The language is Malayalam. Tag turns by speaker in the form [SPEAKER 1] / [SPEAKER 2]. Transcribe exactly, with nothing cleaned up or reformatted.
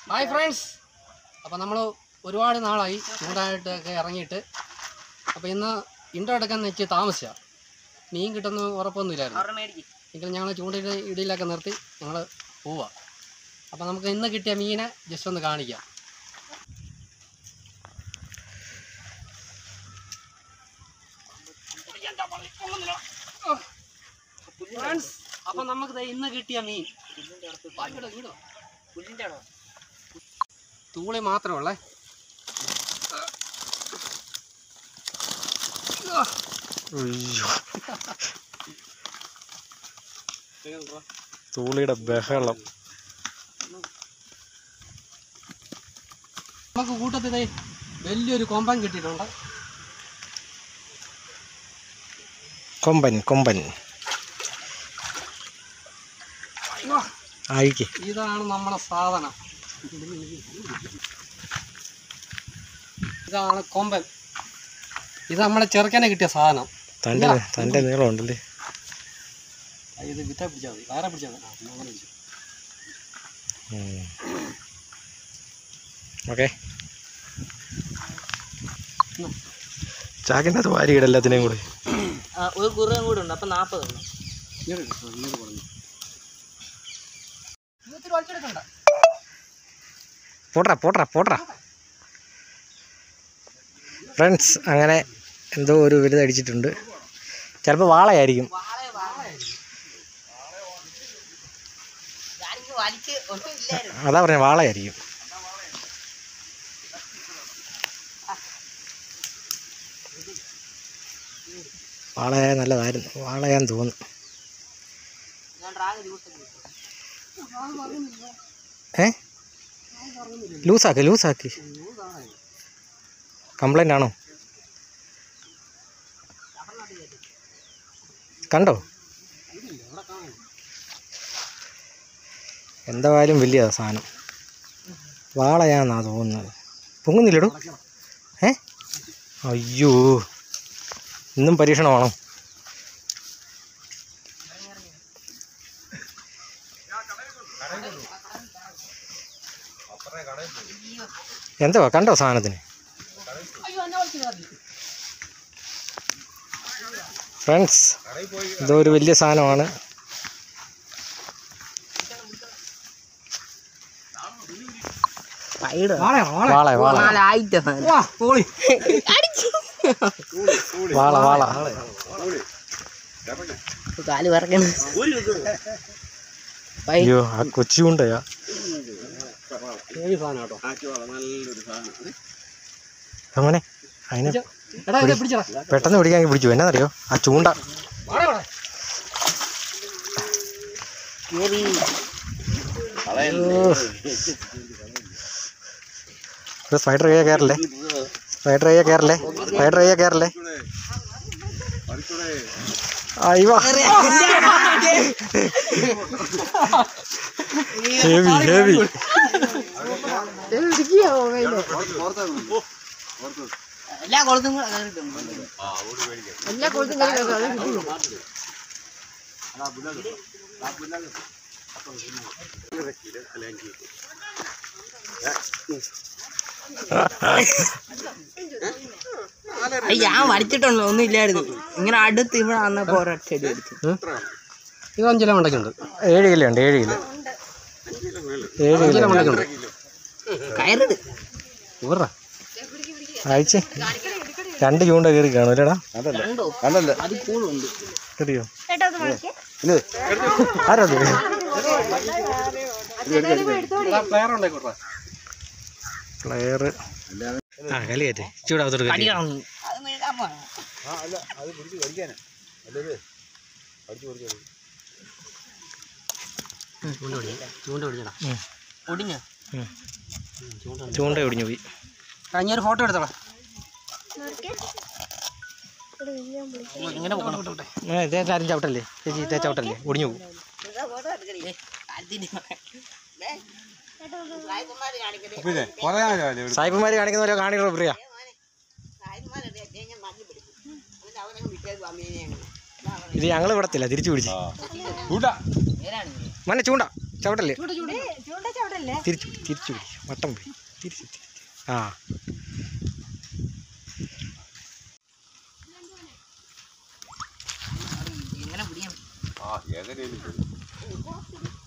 [SPEAKER 1] ഹായ് ഫ്രണ്ട്സ്, അപ്പോൾ നമ്മൾ ഒരുപാട് നാളായി ചൂടായിട്ടൊക്കെ ഇറങ്ങിയിട്ട്. അപ്പോൾ ഇന്ന് ഇൻട്രോ എടുക്കാൻ വെച്ച് താമസിച്ചാണ്. മീൻ കിട്ടുന്ന ഉറപ്പൊന്നുമില്ലായിരുന്നു. എങ്കിലും ഞങ്ങൾ ചൂണ്ടയുടെ ഇടയിലൊക്കെ നിർത്തി ഞങ്ങൾ പോവുക. അപ്പോൾ നമുക്ക് ഇന്ന് കിട്ടിയ മീനെ ജസ്റ്റ് ഒന്ന് കാണിക്കാം. ഫ്രണ്ട്സ്, അപ്പോൾ നമുക്ക് ഇന്ന് കിട്ടിയ മീൻ തൂളി മാത്രമേ ഉള്ളേ.
[SPEAKER 2] തൂളിയുടെ ബഹളം.
[SPEAKER 1] നമുക്ക് കൂട്ടത്തിൽ വലിയൊരു കൊമ്പൻ കിട്ടിയിട്ടുണ്ട്.
[SPEAKER 2] കൊമ്പൻ കൊമ്പൻ ആയിക്കേ.
[SPEAKER 1] ഇതാണ് നമ്മുടെ സാധനം. ഇതാണ് കൊമ്പൻ. ഇത് നമ്മുടെ ചെറുക്കനെ കിട്ടിയ സാധനം.
[SPEAKER 2] തൻ്റെ തൻ്റെ നീളം ഉണ്ടല്ലേ.
[SPEAKER 1] ഇത് വിത്ത പിടിച്ചാൽ മതി, വേറെ പിടിച്ചാൽ മതി. അങ്ങനെ പിടിച്ചു.
[SPEAKER 2] ഓക്കെ, ചാക്കിൻ്റെ അത് വാരിയിട എല്ലാത്തിനെയും കൂടെ.
[SPEAKER 3] ഒരു കുറുകം കൂടെ ഉണ്ട്. അപ്പം നാൽപ്പത്
[SPEAKER 2] പോട്രാ പോട്രാ പോട്രാ. ഫ്രണ്ട്സ്, അങ്ങനെ എന്തോ ഒരു വലുത് അടിച്ചിട്ടുണ്ട്. ചിലപ്പോൾ വാളയായിരിക്കും. അതാ പറഞ്ഞ വാളയായിരിക്കും. വാളയായ നല്ലതായിരുന്നു. വാളയാന്ന് തോന്നുന്നു. ഏ ലൂസാക്കി ലൂസാക്കി കംപ്ലൈൻ്റ് ആണോ? കണ്ടോ? എന്തായാലും വലിയ സാധനം. വാളയാന്നാ തോന്നുന്നത്. പൊങ്ങുന്നില്ലടോ. ഏ അയ്യോ, ഇന്നും പരീക്ഷണമാണോ? എന്തുവാ കണ്ടോ സാധനത്തിന്? ഫ്രണ്ട്സ്, ഇതോ ഒരു വലിയ സാധനമാണ്. വാള വാള വാള വാള
[SPEAKER 3] കാല് പറക്കണം.
[SPEAKER 2] അയ്യോ, ആ കൊച്ചി കൊണ്ടയാ. അങ്ങനെ അതിനെ പെട്ടെന്ന് പിടിക്കാൻ പിടിച്ചു. എന്നാന്നറിയോ, ആ ചൂണ്ട സ്പൈഡർ കയ്യാ കയറല്ലേ, സ്പൈഡർ കയ്യാ കയറല്ലേ, സ്പൈഡർ കയ്യാ കയറല്ലേ. അയ്യോ, ഹെവി ഹെവി.
[SPEAKER 3] എല്ലാ കൊളത്തും എല്ലാ കൊളത്തും ഞാൻ വരച്ചിട്ടുണ്ടോ? ഒന്നും ഇല്ലായിരുന്നു. ഇങ്ങനെ അടുത്ത് ഇവിടെ വന്നപ്പോ ഒരൊറ്റ അടി അടിച്ചു.
[SPEAKER 1] ഇത് അഞ്ച് കിലോ ഉണ്ടൊക്കെയുണ്ട്.
[SPEAKER 2] ഏഴ് കിലോ ഉണ്ട്. ഏഴ് കിലോ ഏഴ് കിലോ
[SPEAKER 1] ഉണ്ടൊക്കെയുണ്ട്.
[SPEAKER 3] കയറിട്
[SPEAKER 1] ഊറാ
[SPEAKER 2] അയച്ചേ. രണ്ട് ചൂണ്ട കയറി കാണും അല്ലേടാ?
[SPEAKER 3] അത് കൂടുണ്ട്.
[SPEAKER 2] കയറിയോ? ആരോ പ്ലെയർ. ആ കളിയേറ്റേ ചൂടാകത്തോട് ചൂണ്ട ഒടിഞ്ഞു പോയി.
[SPEAKER 1] കഴിഞ്ഞൊരു ഫോട്ടോ എടുത്തോളാം.
[SPEAKER 2] ഇതേതാരും ചവിട്ടല്ലേ ചേച്ചി? ഇതേ ചവിട്ടല്ലേ ഒടിഞ്ഞു പോകും. സായിപ്പന്മാര് കാണിക്കുന്ന പോലെ കാണിക്കണോ പ്രിയ? ഇത് ഞങ്ങൾ വിടത്തില്ല, തിരിച്ചു പിടിച്ച്. മന്നെ ചൂണ്ട ചവിട്ടല്ലേ
[SPEAKER 1] ചൂണ്ട ചൂണ്ട
[SPEAKER 4] ചൂണ്ട ചവിടല്ലേ?
[SPEAKER 2] തിരിച്ചു തിരിച്ചു പിടിക്കും വട്ടം പോയി തിരിച്ചു തിരിച്ചു ആ
[SPEAKER 3] എങ്ങനെ പിടിക്കണം?
[SPEAKER 5] ആ ഏകദേശം